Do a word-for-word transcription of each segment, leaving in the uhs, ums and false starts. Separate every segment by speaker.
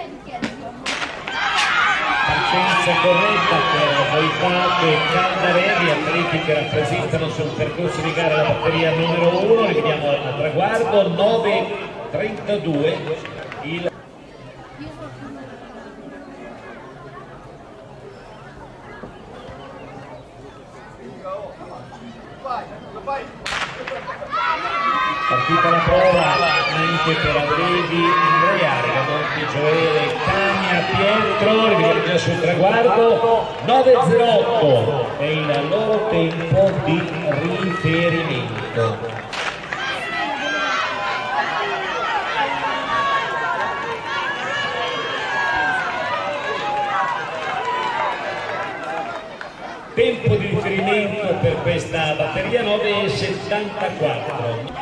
Speaker 1: Partenza corretta per Volpato e Caldarelli, atleti che rappresentano sul percorso di gara la batteria numero uno. Rivediamo al traguardo nove trentadue il partita la prova anche per Avredi, Andrea, Rigamonti, Gioele, Cagna, Pietro. Rivediamo già sul traguardo nove zero otto è il loro tempo di riferimento. Tempo di riferimento per questa batteria nove settantaquattro.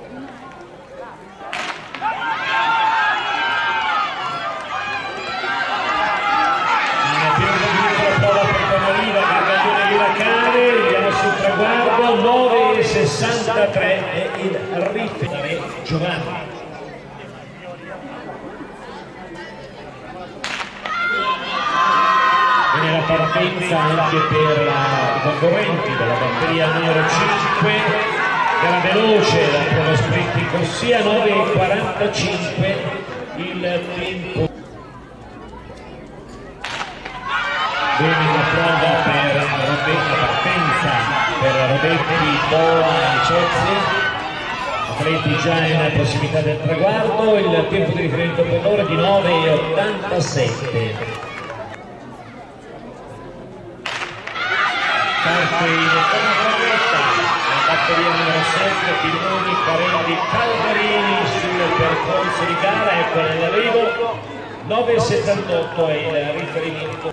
Speaker 1: Vediamo sul traguardo nove sessantatré è il riferimento Giovanni. Viene la partenza anche per la, i concorrenti della batteria numero cinque, gara veloce, la prova sprint in corsia nove quarantacinque il tempo. Bene la prova per Robetti, la partenza per Robetti, Boa e Cezzi, atleti già in prossimità del traguardo. Il tempo di riferimento per loro è di nove ottantasette. Parte in forma corretta la batteria numero sette, Pilloni, Parelli, Calvarini sul percorso di gara, ecco nell'arrivo nove settantotto è il riferimento.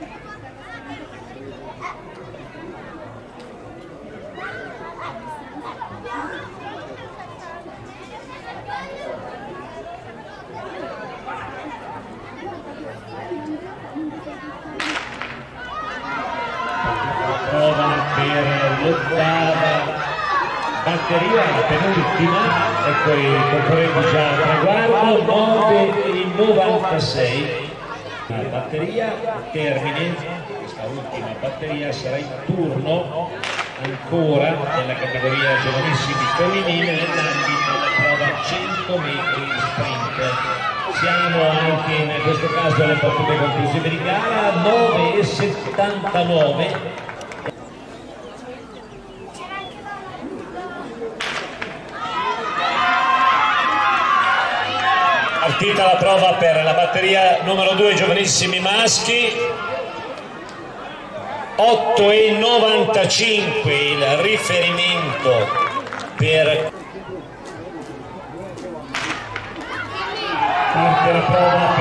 Speaker 1: Prova per l'ottava batteria, la penultima, ecco i concorrenti già a traguardo nove novantasei. La batteria termine, questa ultima batteria sarà in turno ancora nella categoria giovanissimi femminile nell'ambito della prova cento metri sprint. Siamo anche in questo caso alle battute conclusive di gara nove settantanove. Partita la prova per la batteria numero due giovanissimi maschi, otto novantacinque il riferimento per parte la prova